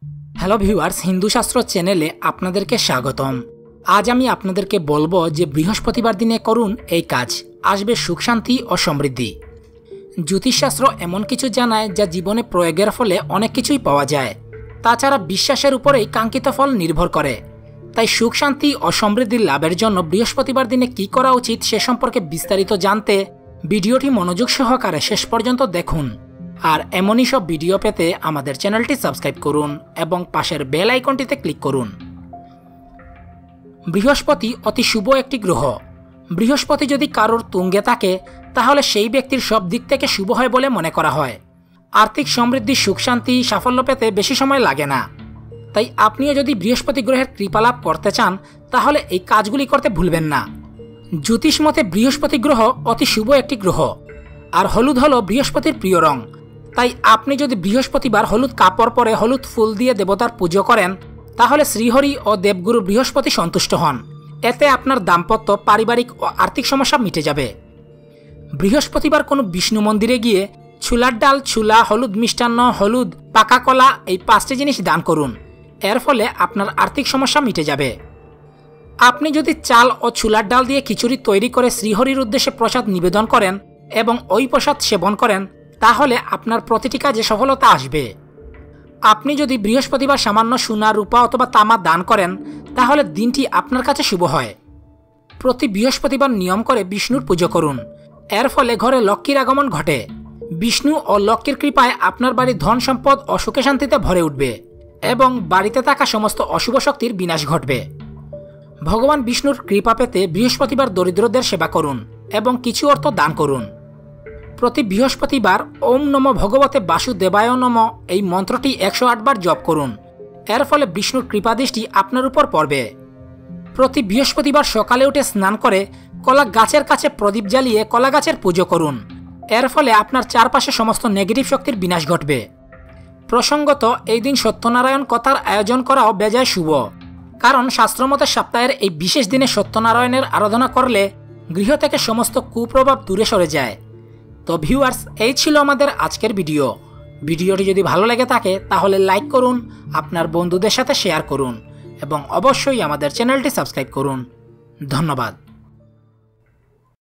Hello viewers, Hindu শাস্ত্র চ্যানেলে আপনাদেরকে স্বাগতম। আজ আমি আপনাদেরকে বলবো যে বৃহস্পতিবার দিনে করুন এই কাজ, আসবে সুখ শান্তি ও সমৃদ্ধি। জ্যোতিষশাস্ত্র এমন কিছু জানায় যা জীবনে প্রয়োগের ফলে অনেক কিছুই পাওয়া যায়। তাছাড়া বিশ্বাসের উপরেই কাঙ্ক্ষিত ফল নির্ভর করে। তাই সুখ শান্তি ও সমৃদ্ধির লাভের জন্য বৃহস্পতিবার দিনে কি করা উচিত সে সম্পর্কে বিস্তারিত জানতে ভিডিওটি মনোযোগ সহকারে শেষ পর্যন্ত দেখুন। আর এমনই সব ভিডিও পেতে আমাদের চ্যানেলটি সাবস্ক্রাইব করুন এবং পাশের বেল আইকনটিতে ক্লিক করুন। বৃহস্পতি অতি শুভ একটি গ্রহ। বৃহস্পতি যদি কারোর তুঙ্গে থাকে তাহলে সেই ব্যক্তির সব দিক থেকে শুভ হয় বলে মনে করা হয়। আর্থিক সমৃদ্ধি, সুখ শান্তি, সাফল্য পেতে বেশি সময় লাগে না। তাই আপনিও যদি বৃহস্পতি গ্রহের কৃপালাভ করতে চান তাহলে এই কাজগুলি করতে ভুলবেন না। জ্যোতিষ মতে বৃহস্পতি গ্রহ অতি শুভ একটি গ্রহ, আর হলুদ হলো বৃহস্পতির প্রিয় রং। তাই আপনি যদি বৃহস্পতিবার হলুদ কাপড় পরে হলুদ ফুল দিয়ে দেবতার পুজো করেন তাহলে শ্রীহরি ও দেবগুরু বৃহস্পতি সন্তুষ্ট হন। এতে আপনার দাম্পত্য, পারিবারিক ও আর্থিক সমস্যা মিটে যাবে। বৃহস্পতিবার কোনো বিষ্ণু মন্দিরে গিয়ে ছোলার ডাল, ছোলা, হলুদ মিষ্টান্ন, হলুদ, পাকা কলা এই 5টি জিনিস দান করুন। এর ফলে আপনার আর্থিক সমস্যা মিটে যাবে। আপনি যদি চাল ও ছোলার ডাল দিয়ে খিচুড়ি তৈরি করে শ্রীহরির উদ্দেশ্যে প্রসাদ নিবেদন করেন এবং ওই প্রসাদ সেবন করেন তাহলে আপনার প্রতিটি কাজে সফলতা আসবে। আপনি যদি বৃহস্পতিবার সামান্য সোনা, রূপা অথবা তামা দান করেন তাহলে দিনটি আপনার কাছে শুভ হয়। প্রতি বৃহস্পতিবার নিয়ম করে বিষ্ণুর পুজো করুন। এর ফলে ঘরে লক্ষ্মীর আগমন ঘটে। বিষ্ণু ও লক্ষ্মীর কৃপায় আপনার বাড়ির ধন সম্পদ ও সুখে শান্তিতে ভরে উঠবে এবং বাড়িতে থাকা সমস্ত অশুভ শক্তির বিনাশ ঘটবে। ভগবান বিষ্ণুর কৃপা পেতে বৃহস্পতিবার দরিদ্রদের সেবা করুন এবং কিছু অর্থ দান করুন। প্রতি বৃহস্পতিবার ওম নমো ভগবতে বাসুদেবায় নমঃ এই মন্ত্রটি 108 বার জপ করুন। এর ফলে বিষ্ণুর কৃপাদৃষ্টি আপনার উপর পড়বে। প্রতি বৃহস্পতিবার সকালে উঠে স্নান করে কলা গাছের কাছে প্রদীপ জ্বালিয়ে কলা গাছের পুজো করুন। এর ফলে আপনার চারপাশে সমস্ত নেগেটিভ শক্তির বিনাশ ঘটবে। প্রসঙ্গত, এই দিন সত্যনারায়ণ কথার আয়োজন করাও বেজায় শুভ, কারণ শাস্ত্রমতে সপ্তাহের এই বিশেষ দিনে সত্যনারায়ণের আরাধনা করলে গৃহ থেকে সমস্ত কুপ্রভাব দূরে সরে যায়। তো ভিউয়ার্স, এই ছিল আমাদের আজকের ভিডিওটি যদি ভালো লেগে থাকে তাহলে লাইক করুন, আপনার বন্ধুদের সাথে শেয়ার করুন এবং অবশ্যই আমাদের চ্যানেলটি সাবস্ক্রাইব করুন। ধন্যবাদ।